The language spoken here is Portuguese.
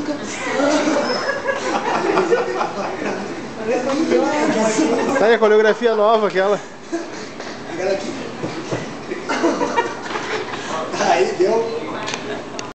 Tá aí a coreografia nova, aquela. Aquela aqui.